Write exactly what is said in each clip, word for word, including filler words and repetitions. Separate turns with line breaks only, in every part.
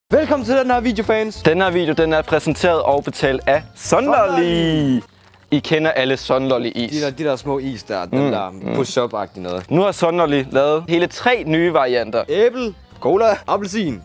Velkommen til den her video, fans.
Den her video den er præsenteret og betalt af Sunlolly. I kender alle Sunlolly is.
De der, de der små is der, den mm, der
mm.
push-up-agtige noget.
Nu har Sunlolly lavet hele tre nye varianter.
Æble, cola, appelsin.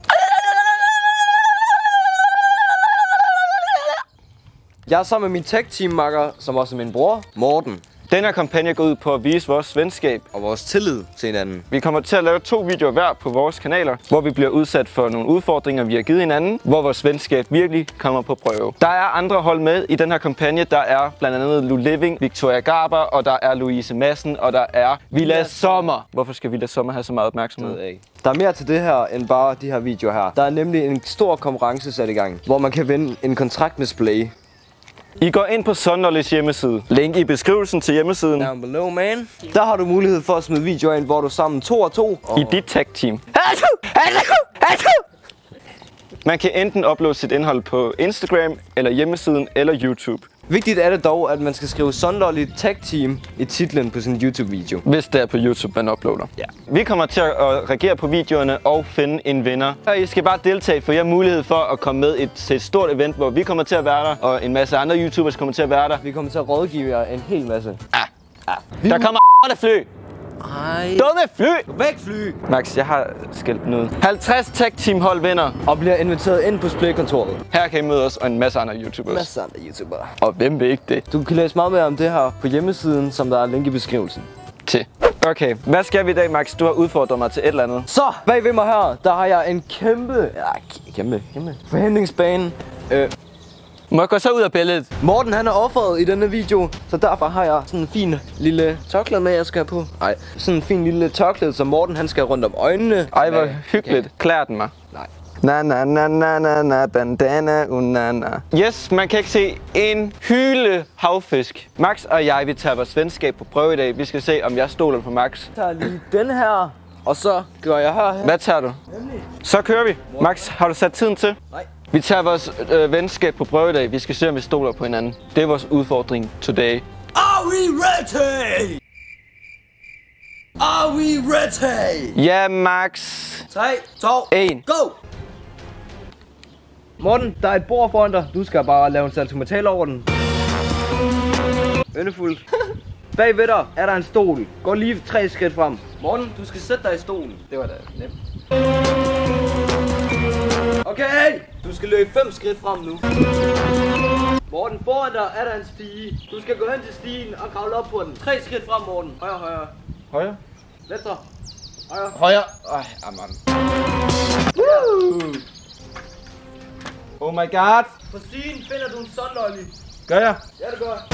Jeg er sammen med min tech-team-makker, som også er min bror, Morten.
Den her kampagne går ud på at vise vores venskab
og vores tillid til hinanden.
Vi kommer til at lave to videoer hver på vores kanaler, hvor vi bliver udsat for nogle udfordringer, vi har givet hinanden, hvor vores venskab virkelig kommer på prøve. Der er andre hold med i den her kampagne. Der er blandt andet Lu Living, Victoria Garber, og der er Louise Madsen, og der er Villa Sommer. Hvorfor skal Villa Sommer have så meget opmærksomhed?
Der er mere til det her end bare de her videoer her. Der er nemlig en stor konkurrence sat i gang, hvor man kan vinde en kontrakt med Splay.
I går ind på Sunlollys hjemmeside. Link i beskrivelsen til hjemmesiden.
Down below, man. Der har du mulighed for at smide videoer ind, hvor du er sammen to og to. Og...
I dit tech-team. Man kan enten uploade sit indhold på Instagram, eller hjemmesiden, eller YouTube.
Vigtigt er det dog, at man skal skrive Sunlolly Tech Team i titlen på sin YouTube-video.
Hvis det er på YouTube, man uploader.
Ja.
Vi kommer til at reagere på videoerne og finde en vinder. Og I skal bare deltage, for I har mulighed for at komme med et, til et stort event, hvor vi kommer til at være der, og en masse andre YouTubers kommer til at være der.
Vi kommer til at rådgive jer en hel masse.
Ah. Ah. Der kommer der fly!
Ej.
Dumme fly!
Væk fly!
Max, jeg har skældt den ud. halvtreds tech-team hold vinder.
Og bliver inviteret ind på Splay-kontoret.
Her kan I møde os og en masse andre YouTubers.
Masser af andre YouTubere.
Og hvem vil ikke det?
Du kan læse meget mere om det her på hjemmesiden, som der er link i beskrivelsen.
Til. Okay, hvad skal vi i dag, Max? Du har udfordret mig til et eller andet.
Så, bag ved mig her, der har jeg en kæmpe, ja, kæmpe, kæmpe forhindringsbane. Øh.
Må jeg gå så ud af billedet?
Morten han er offeret i denne video, så derfor har jeg sådan en fin lille tørklæde med, jeg skal have på. Nej, sådan en fin lille tørklæde, som Morten han skal rundt om øjnene.
Ej, hvor hyggeligt. Klær den mig.
Nej.
Na na na na na na bandana unana. Yes, man kan ikke se en hyle havfisk. Max og jeg, vi tager vores venskab på prøve i dag. Vi skal se, om jeg stoler på Max.
Jeg tager lige den her, og så gør jeg her.
Hvad tager du?
Nemlig.
Så kører vi. Max, har du sat tiden til?
Nej.
Vi tager vores øh, venskab på prøve i dag. Vi skal se, om vi stoler på hinanden. Det er vores udfordring today.
Are we ready? Are we ready?
Ja, Max.
tre, to,
en.
Go! Morten, der er et bord foran dig. Du skal bare lave en salto mortale over den. Yndefuldt. Bag ved dig er der en stol. Gå lige tre skridt frem. Morten, du skal sætte dig i stolen. Det var da nemt. Okay! Du skal løbe fem skridt frem nu. Morten, foran dig er der en stige. Du skal gå hen til stigen og kravle op på den. Tre skridt frem, Morten. Højre, højre.
Højre.
Venstre. Højre.
Højre. Ej, amen. Woo! Oh my god.
På stigen finder du en Sunlolly.
Gør jeg?
Ja, det gør.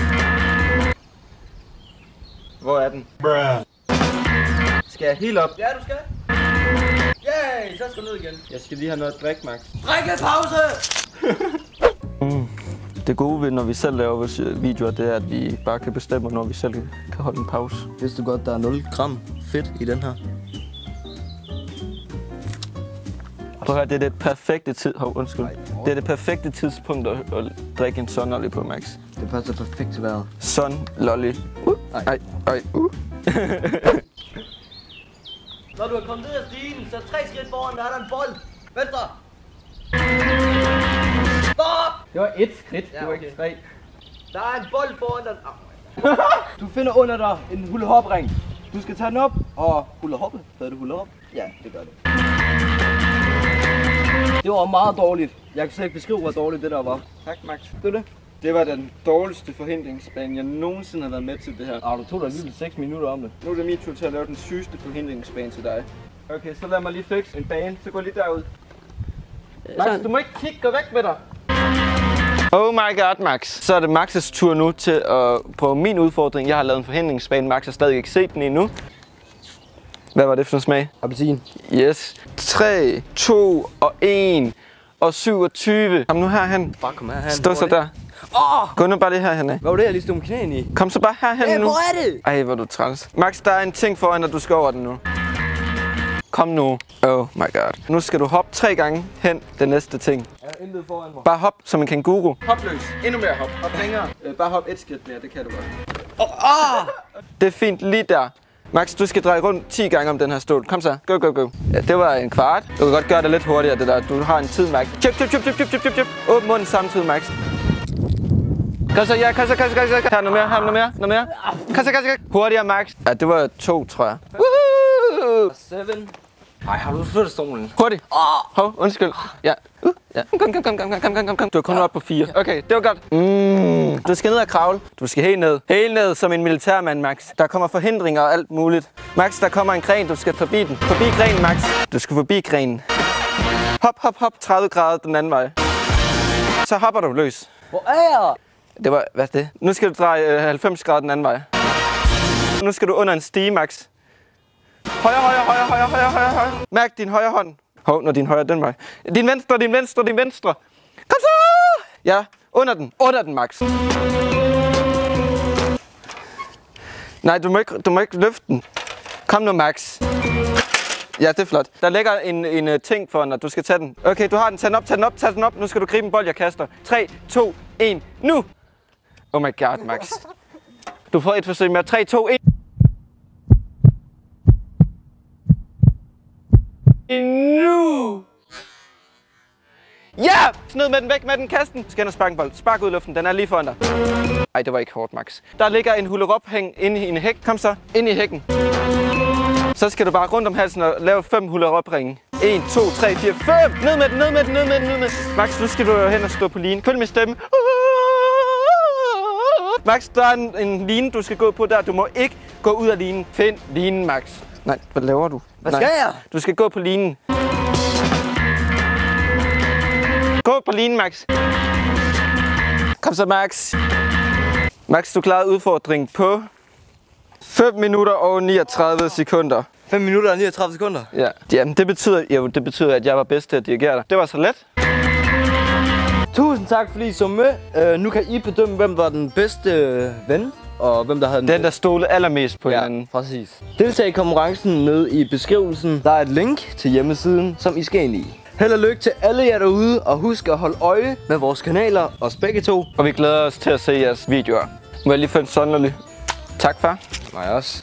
Hvor er den? Bruh. Skal jeg helt op?
Ja, du skal. Yay, så skal du ned igen.
Jeg skal lige have noget at drikke, Max.
Drikkepause!
mm. Det gode ved, når vi selv laver vores videoer, det er, at vi bare kan bestemme, når vi selv kan holde en pause.
Vidste du godt, der er nul gram fedt i den her?
Prøv at høre, det er det perfekte tid... Oh, undskyld. Det er det perfekte tidspunkt at, at drikke en Sunlolly på, Max.
Det passer perfekt til vejret.
Sunlolly. Uh. Ej, ej, uh.
Når du er kommet ned ad stigen, så tre skridt foran, der er der en bold. Venstre. Stop!
Det var et skridt,
ja,
det var
okay.
ikke tre.
Der er en bold foran dig. Oh. Du finder under dig en hula-hop-ring. Du skal tage den op og hula-hoppe. Havde du hula-hop? Ja, det gør det. Det var meget dårligt. Jeg kan slet ikke beskrive, hvor dårligt det der var.
Tak, Max.
Det er det.
Det var den dårligste forhindringsbane, jeg nogensinde har været med til det her.
Ah, du tog dig lige seks minutter om det.
Nu er det min tur til at lave den sygeste forhindringsbane til dig. Okay, så lad mig lige fikse en bane. Så gå lige derud. Max, du må ikke kigge. Gå væk med dig. Oh my god, Max. Så er det Max's tur nu til at prøve min udfordring. Jeg har lavet en forhindringsbane. Max har stadig ikke set den endnu. Hvad var det for en smag?
Appelsin.
Yes. tre, to og en og syvogtyve. Kom nu herhen.
Bare kom herhen.
Stå så der.
Åh! Oh!
Gå nu bare det herhen af.
Hvad var det, jeg lige stod med knæene i?
Kom så bare herhen
hey,
nu.
Hvor er det?
Ej, hvor er du træls. Max, der er en ting foran dig, du skal over den nu. Kom nu. Oh my god. Nu skal du hoppe tre gange hen den næste ting.
Jeg er intet foran mig.
Bare hop som en kænguru. Hop løs. Endnu mere hop. Hop længere. Øh, bare hop et skridt mere, det kan du godt.
Oh, ah!
Det er fint lige der. Max, du skal dreje rundt ti gange om den her stol. Kom så. Go, go, go. Ja, det var en kvart. Du kan godt gøre det lidt hurtigere, det der. Du har en tid, Max. Chip, chip, chip, chip, chip, chip, chip. Åbn munden samtidig, Max. Kom så, ja, kom så, kom så, kom så. Her, noget mere, her, noget mere, noget mere. Kom så, kom så, hurtigere, Max. Ja, det var to, tror jeg. Woohoo!
Seven. Ej, har du flyttet stolen?
Hurtigt. Hov, undskyld. Ja. Uh, ja. Kom, kom, kom, kom, kom, kom, kom, kom. Du er kun op på fire. Okay, det var godt. Mm. Du skal ned og kravle. Du skal helt ned. Helt ned som en militærmand, Max. Der kommer forhindringer og alt muligt. Max, der kommer en gren. Du skal forbi den. Forbi grenen, Max. Du skal forbi grenen. Hop, hop, hop. tredive grader den anden vej. Så hopper du løs.
Hvor er jeg?
Det var, hvad er det? Nu skal du dreje øh, halvfems grader den anden vej. Nu skal du under en stige, Max. Højre, højre, højre, højre, højre, højre, højre. Mærk din højre hånd. Hov, når din højre den vej. Din venstre, din venstre, din venstre. Kom så! Ja, under den. Under den, Max. Nej, du må ikke, du må ikke løfte den. Kom nu, Max. Ja, det er flot. Der ligger en, en uh, ting foran dig. Du skal tage den. Okay, du har den. Tag den op, tag den op, tag den op. Nu skal du gribe en bold, jeg kaster. tre, to, et, nu! Oh my god, Max. Du får et forsøg med tre, to, et. Nu! Ja! Sned med den, væk med den, kast den. Skal ind og sparke en bold. Spark ud i luften, den er lige foran dig. Ej, det var ikke hårdt, Max. Der ligger en hullerop-hæng inde i en hæk. Kom så, ind i hækken. Så skal du bare rundt om halsen og lave fem hullerop-ringe. en, to, tre, fire, fem! Ned med den, ned med den, ned med den, ned med den. Max, nu skal du hen og stå på line. Følg med stemme. Max, der er en, en line, du skal gå på der. Du må ikke gå ud af linen. Find linen, Max. Nej, hvad laver du?
Hvad skal jeg?
Du skal gå på linen. Gå på linen, Max. Kom så, Max. Max, du klarede udfordringen på fem minutter og niogtredive sekunder.
fem minutter og niogtredive sekunder?
Ja. Jamen, det betyder, jo, det betyder, at jeg var bedst til at dirigere dig. Det var så let.
Tusind tak, fordi I så med. Uh, nu kan I bedømme, hvem var den bedste ven, og hvem der havde den,
den der stolede allermest på
ja,
hinanden.
Præcis. Deltag i konkurrencen nede i beskrivelsen. Der er et link til hjemmesiden, som I skal ind i. Held og lykke til alle jer derude, og husk at holde øje med vores kanaler, os begge to.
Og vi glæder os til at se jeres videoer. Må jeg lige få en sonderlig? Tak, far.
Mig også.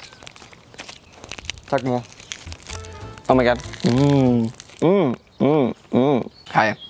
Tak, mor.
Oh my god. Mm. Mm. Mm. Mm. Hej.